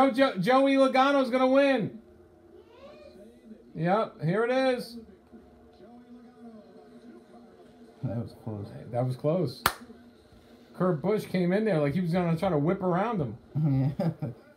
Joey Logano's going to win. Yep, here it is. That was close. That was close. Kurt Busch came in there like he was going to try to whip around him. Yeah.